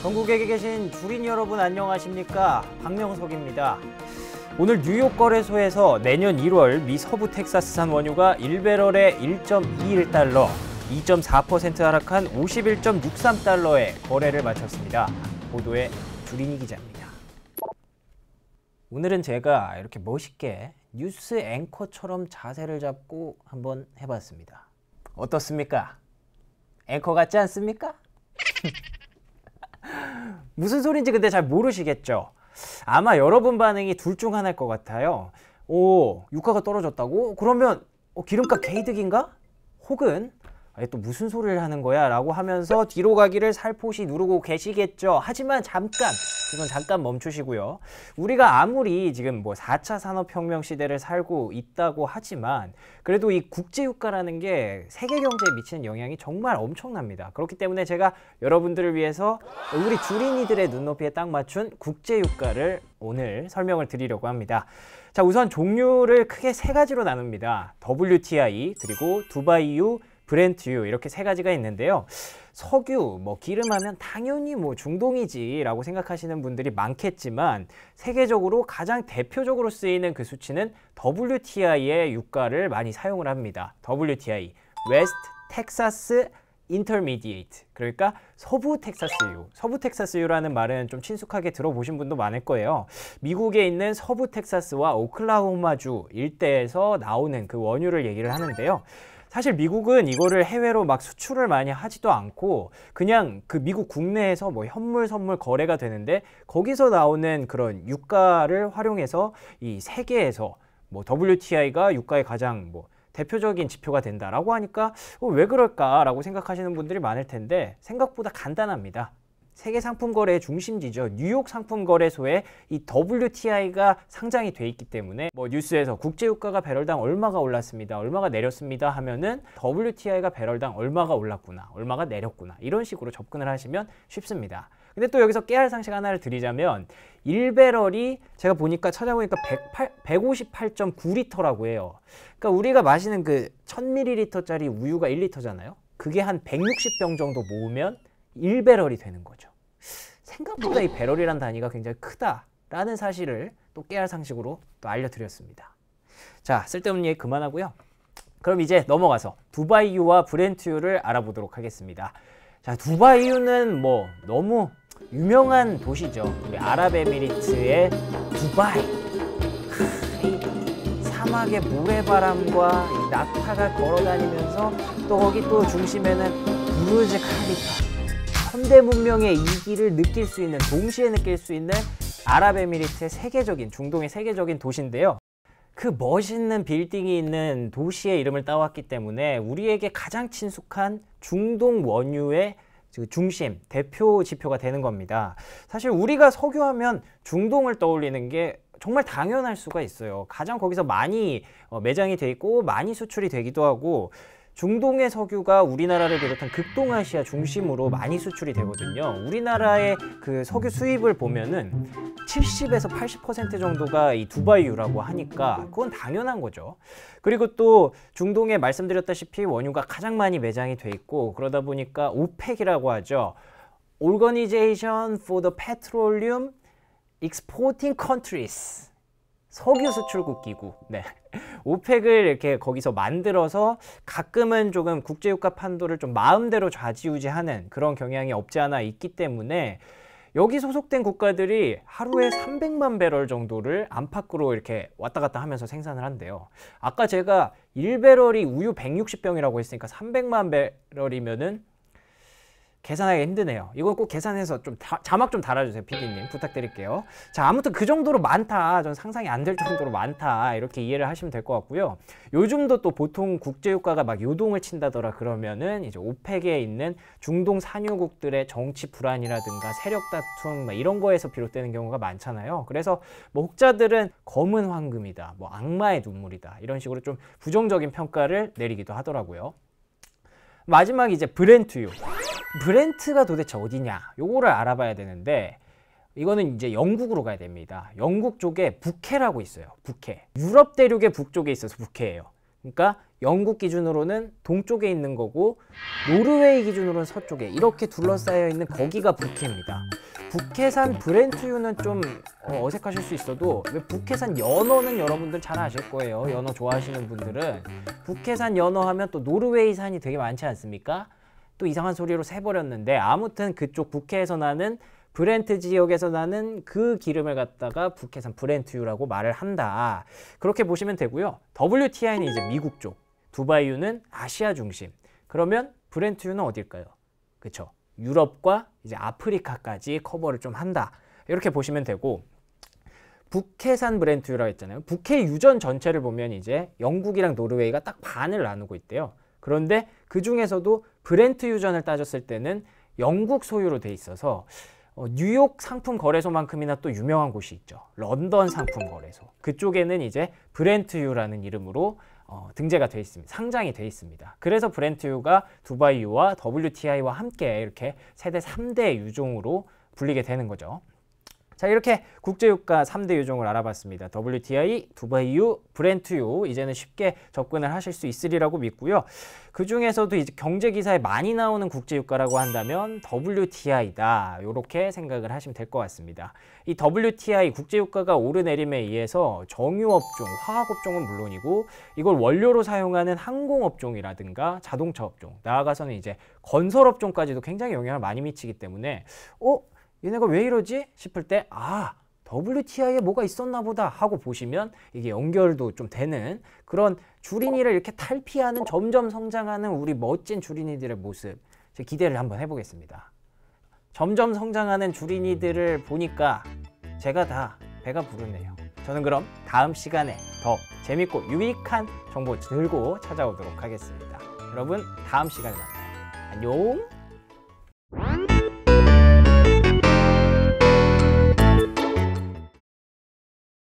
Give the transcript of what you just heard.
전국에 계신 주린 여러분 안녕하십니까? 박명석입니다. 오늘 뉴욕 거래소에서 내년 1월 미 서부 텍사스산 원유가 1배럴에 1.21달러, 2.4% 하락한 51.63달러에 거래를 마쳤습니다. 보도에 주린이 기자입니다. 오늘은 제가 이렇게 멋있게 뉴스 앵커처럼 자세를 잡고 한번 해봤습니다. 어떻습니까? 앵커 같지 않습니까? 무슨 소린지 근데 잘 모르시겠죠? 아마 여러분 반응이 둘 중 하나일 것 같아요. 오, 유가가 떨어졌다고? 그러면 기름값 개이득인가? 혹은 또 무슨 소리를 하는 거야? 라고 하면서 뒤로 가기를 살포시 누르고 계시겠죠. 하지만 이건 잠깐 멈추시고요. 우리가 아무리 지금 4차 산업혁명 시대를 살고 있다고 하지만 그래도 이 국제유가라는 게 세계 경제에 미치는 영향이 정말 엄청납니다. 그렇기 때문에 제가 여러분들을 위해서 우리 주린이들의 눈높이에 딱 맞춘 국제유가를 오늘 설명을 드리려고 합니다. 자, 우선 종류를 크게 세 가지로 나눕니다. WTI, 그리고 두바이유, 브렌트유, 이렇게 세 가지가 있는데요. 석유, 기름 하면 당연히 중동이지 라고 생각하시는 분들이 많겠지만 세계적으로 가장 대표적으로 쓰이는 그 수치는 WTI의 유가를 많이 사용을 합니다. WTI, West Texas Intermediate, 그러니까 서부 텍사스유. 서부 텍사스유라는 말은 좀 친숙하게 들어보신 분도 많을 거예요. 미국에 있는 서부 텍사스와 오클라호마주 일대에서 나오는 그 원유를 얘기를 하는데요. 사실 미국은 이거를 해외로 막 수출을 많이 하지도 않고 그냥 그 미국 국내에서 현물 선물 거래가 되는데 거기서 나오는 그런 유가를 활용해서 이 세계에서 WTI가 유가의 가장 대표적인 지표가 된다라고 하니까 왜 그럴까라고 생각하시는 분들이 많을 텐데 생각보다 간단합니다. 세계 상품 거래의 중심지죠. 뉴욕 상품 거래소에 이 WTI가 상장이 돼 있기 때문에 뉴스에서 국제유가가 배럴당 얼마가 올랐습니다, 얼마가 내렸습니다 하면은 WTI가 배럴당 얼마가 올랐구나, 얼마가 내렸구나, 이런 식으로 접근을 하시면 쉽습니다. 근데 또 여기서 깨알 상식 하나를 드리자면 1배럴이 제가 찾아보니까 158.9리터라고 해요. 그러니까 우리가 마시는 그 1000ml짜리 우유가 1리터잖아요. 그게 한 160병 정도 모으면 1배럴이 되는 거죠. 생각보다 이 배럴이란 단위가 굉장히 크다라는 사실을 또 깨알 상식으로 또 알려드렸습니다. 자, 쓸데없는 얘기 그만하고요. 그럼 이제 넘어가서 두바이유와 브렌트유를 알아보도록 하겠습니다. 자, 두바이유는 너무 유명한 도시죠. 우리 아랍에미리트의 두바이. 이 사막의 모래바람과 이 낙타가 걸어다니면서 또 거기 또 중심에는 부르즈 칼리파. 현대 문명의 이기를 느낄 수 있는, 동시에 느낄 수 있는 아랍에미리트의 중동의 세계적인 도시인데요. 그 멋있는 빌딩이 있는 도시의 이름을 따왔기 때문에 우리에게 가장 친숙한 중동 원유의 중심, 대표 지표가 되는 겁니다. 사실 우리가 석유하면 중동을 떠올리는 게 정말 당연할 수가 있어요. 가장 거기서 많이 매장이 돼 있고 많이 수출이 되기도 하고 중동의 석유가 우리나라를 비롯한 극동아시아 중심으로 많이 수출이 되거든요. 우리나라의 그 석유 수입을 보면은 70에서 80% 정도가 이 두바이유라고 하니까 그건 당연한 거죠. 그리고 또 중동에 말씀드렸다시피 원유가 가장 많이 매장이 돼 있고 그러다 보니까 오펙이라고 하죠. Organization for the Petroleum Exporting Countries. 석유 수출국 기구. 네. 오펙을 이렇게 거기서 만들어서 가끔은 조금 국제유가 판도를 좀 마음대로 좌지우지하는 그런 경향이 없지 않아 있기 때문에 여기 소속된 국가들이 하루에 300만 배럴 정도를 안팎으로 이렇게 왔다 갔다 하면서 생산을 한대요. 아까 제가 1배럴이 우유 160병이라고 했으니까 300만 배럴이면은 계산하기 힘드네요. 이건 꼭 계산해서 좀 자막 좀 달아주세요, PD님. 부탁드릴게요. 자, 아무튼 그 정도로 많다, 전 상상이 안 될 정도로 많다, 이렇게 이해를 하시면 될 것 같고요. 요즘도 또 보통 국제유가가 막 요동을 친다더라 그러면은 이제 오펙에 있는 중동 산유국들의 정치 불안이라든가 세력 다툼 이런 거에서 비롯되는 경우가 많잖아요. 그래서 혹자들은 검은 황금이다, 악마의 눈물이다, 이런 식으로 좀 부정적인 평가를 내리기도 하더라고요. 마지막 이제 브렌트유. 브렌트가 도대체 어디냐? 요거를 알아봐야 되는데 이거는 이제 영국으로 가야 됩니다. 영국 쪽에 북해라고 있어요. 북해. 유럽 대륙의 북쪽에 있어서 북해예요. 그러니까 영국 기준으로는 동쪽에 있는 거고 노르웨이 기준으로는 서쪽에 이렇게 둘러싸여 있는 거기가 북해입니다. 북해산 브렌트유는 좀 어색하실 수 있어도 북해산 연어는 여러분들 잘 아실 거예요. 연어 좋아하시는 분들은 북해산 연어 하면 또 노르웨이산이 되게 많지 않습니까? 또 이상한 소리로 세버렸는데 아무튼 그쪽 북해에서 나는 브렌트 지역에서 나는 그 기름을 갖다가 북해산 브렌트유라고 말을 한다. 그렇게 보시면 되고요. WTI는 이제 미국 쪽, 두바이유는 아시아 중심. 그러면 브렌트유는 어딜까요? 그쵸? 유럽과 이제 아프리카까지 커버를 좀 한다. 이렇게 보시면 되고, 북해산 브렌트유라고 했잖아요. 북해 유전 전체를 보면 이제 영국이랑 노르웨이가 딱 반을 나누고 있대요. 그런데 그 중에서도 브렌트 유전을 따졌을 때는 영국 소유로 돼 있어서 뉴욕 상품 거래소만큼이나 또 유명한 곳이 있죠. 런던 상품 거래소. 그쪽에는 이제 브렌트유라는 이름으로 등재가 돼 있습니다. 상장이 돼 있습니다. 그래서 브렌트유가 두바이유와 WTI와 함께 이렇게 세대 3대 유종으로 불리게 되는 거죠. 자, 이렇게 국제유가 3대 유종을 알아봤습니다. WTI, 두바이유, 브렌트유. 이제는 쉽게 접근을 하실 수 있으리라고 믿고요. 그 중에서도 이제 경제기사에 많이 나오는 국제유가라고 한다면 WTI다. 이렇게 생각을 하시면 될 것 같습니다. 이 WTI, 국제유가가 오르내림에 의해서 정유업종, 화학업종은 물론이고 이걸 원료로 사용하는 항공업종이라든가 자동차 업종, 나아가서는 이제 건설업종까지도 굉장히 영향을 많이 미치기 때문에 얘네가 왜 이러지? 싶을 때 WTI에 뭐가 있었나 보다 하고 보시면 이게 연결도 좀 되는 그런 주린이를 이렇게 탈피하는 점점 성장하는 우리 멋진 주린이들의 모습 제가 기대를 한번 해보겠습니다. 점점 성장하는 주린이들을 보니까 제가 다 배가 부르네요. 저는 그럼 다음 시간에 더 재밌고 유익한 정보 들고 찾아오도록 하겠습니다. 여러분 다음 시간에 만나요. 안녕.